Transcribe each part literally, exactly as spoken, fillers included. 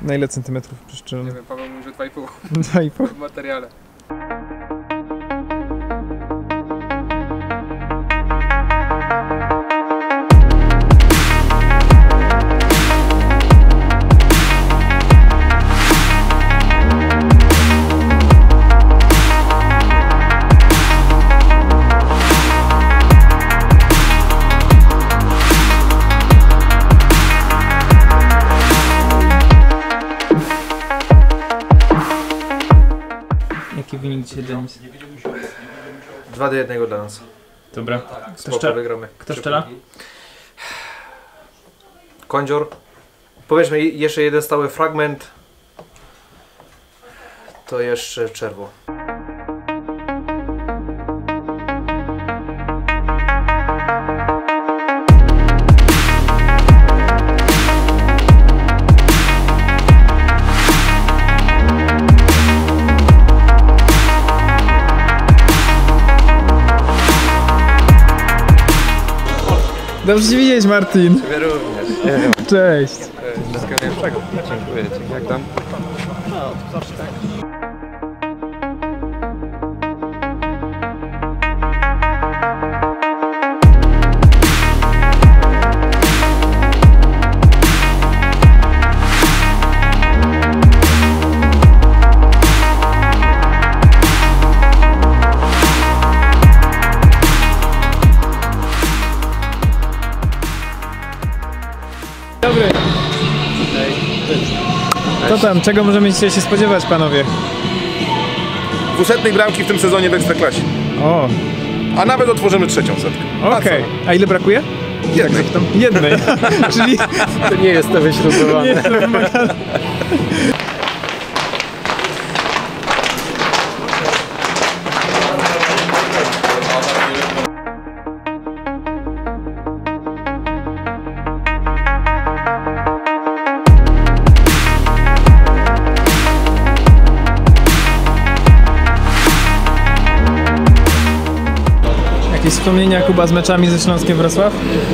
Na ile centymetrów przeszczelony? Nie wiem, Paweł mówi, że dwa i pół. dwa i pół? W materiale. Jaki wynik dzisiaj, Denis? dwa do jednego dla nas. Dobra. Kto, Spoko, wygramy. Kto szczela? Kądzior. Powiedzmy jeszcze jeden stały fragment. To jeszcze Czerwo. Dobrze Cię widzieć, Martin. Ciebie również. Cześć. Wszystkiego najlepszego. Dziękuję. Dzięki. Jak tam? No, zawsze tak. Dobry. Co tam? Czego możemy dzisiaj się spodziewać, panowie? dwusetnej bramki w tym sezonie w Ekstraklasie. O, A nawet otworzymy trzecią setkę. okej. A ile brakuje? Jednej. Jednej. Czyli To nie jest to wyśrubowane. nie jest to wymagane. Jakieś wspomnienia, Kuba, z meczami ze Śląskiem Wrocław?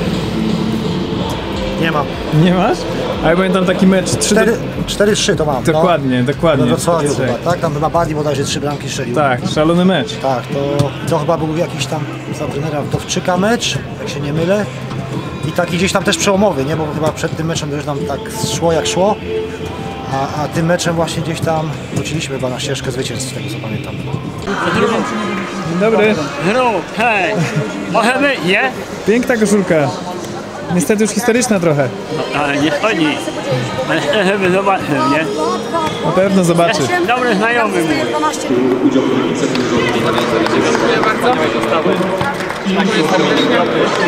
Nie mam. Nie masz? A ja pamiętam taki mecz trzy do... cztery trzy to mam. Dokładnie, no. dokładnie. We Wrocławiu cztery trzy. chyba, tak? Tam chyba Badi bodajże trzy bramki strzelił. Tak, szalony mecz. Tak, to, to chyba był jakiś tam za trenera Wdowczyka mecz, jak się nie mylę. I taki gdzieś tam też przełomowy, nie? Bo chyba przed tym meczem też nam tak szło jak szło. A, a tym meczem właśnie gdzieś tam wróciliśmy chyba na ścieżkę zwycięstw, z tego co pamiętam. Dzień dobry. Hello, hej, możemy, nie? Piękna koszulka. Niestety już historyczna trochę. No, ale nie chodzi. Ale żeby zobaczył, nie? Na pewno zobaczy. Dobry znajomy mój. Dziękuję bardzo. Dziękuję serdecznie.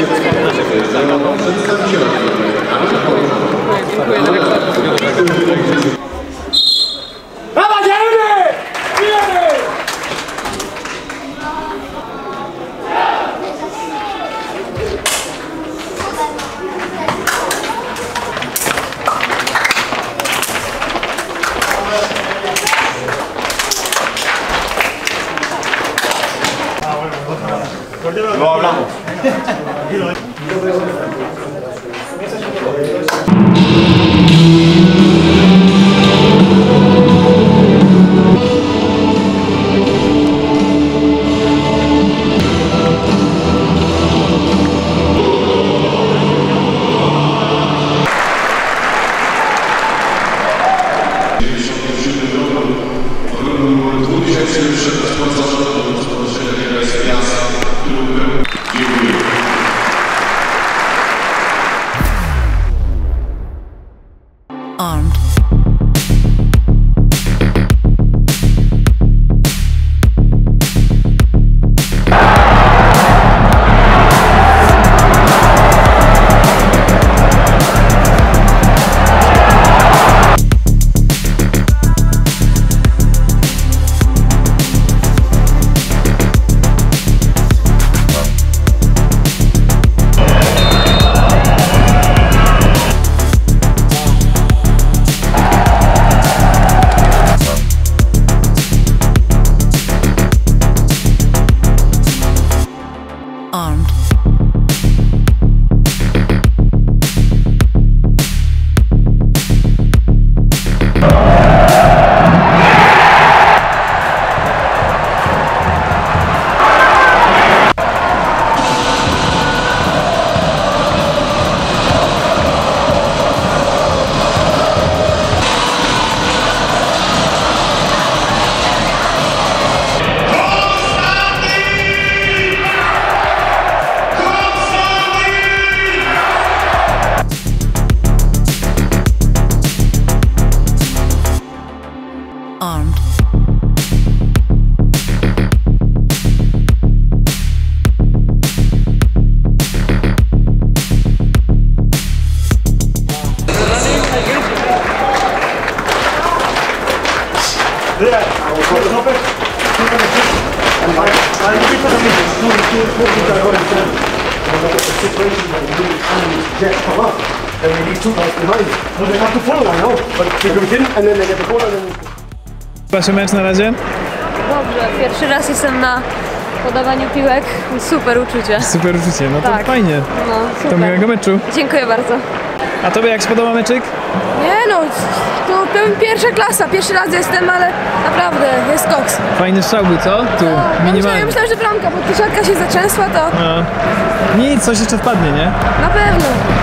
Dziękuję za reklamę. Armed. armed. Waszy mecz na razie? Dobrze, pierwszy raz jestem na podawaniu piłek. Super uczucie. Super uczucie, no to Tak. fajnie. No, super. To miłego meczu. Dziękuję bardzo. A tobie jak spodobał meczyk? Nie no, to pierwsza klasa, pierwszy raz jestem, ale naprawdę jest koks. Fajny strzał był, co? Tu, Ja myślałem, minimalny. ja myślałem, że bramka, bo ta siatka się zaczęsła, to No. Nic, coś jeszcze wpadnie, nie? na pewno.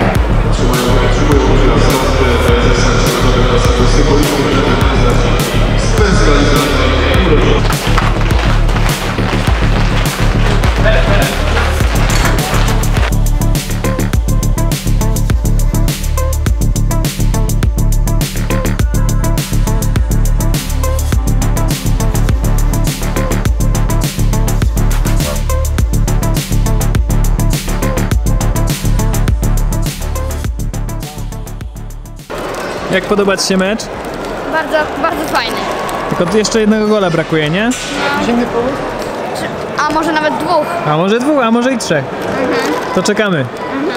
Jak podoba ci się mecz? Bardzo, bardzo fajny. Tylko jeszcze jednego gola brakuje, nie? A może nawet dwóch. A może dwóch, a może i trzech. To czekamy.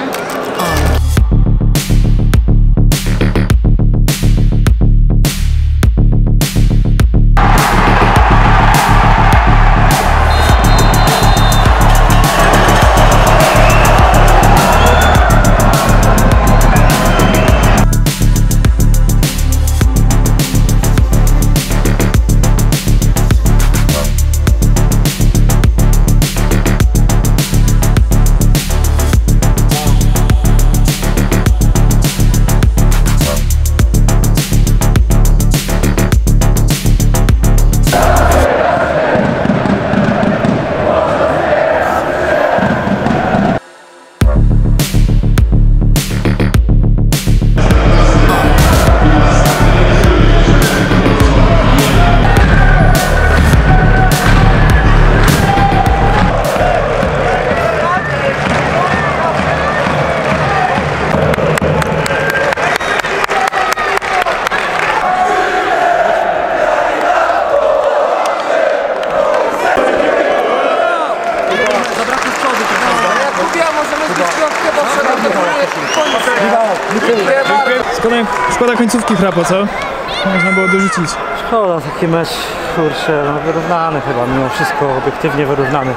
Szkoda, szkoda końcówki Chrapo, co? Można było dorzucić. Szkoda, taki mecz, kurczę, no wyrównany chyba, mimo wszystko obiektywnie wyrównany.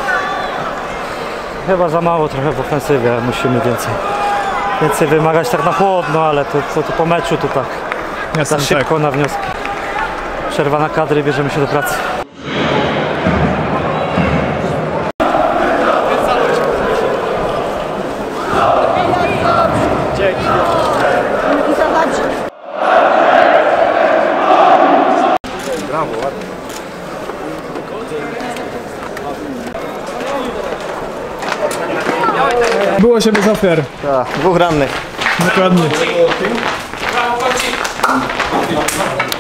Chyba za mało trochę w ofensywie, musimy więcej. Więcej wymagać tak na chłodno, ale to, to, to po meczu to tak Jasne, za szybko tak. na wnioski. Przerwa na kadry, bierzemy się do pracy. Było się bez ofiar. Tak, dwóch rannych. Dokładnie.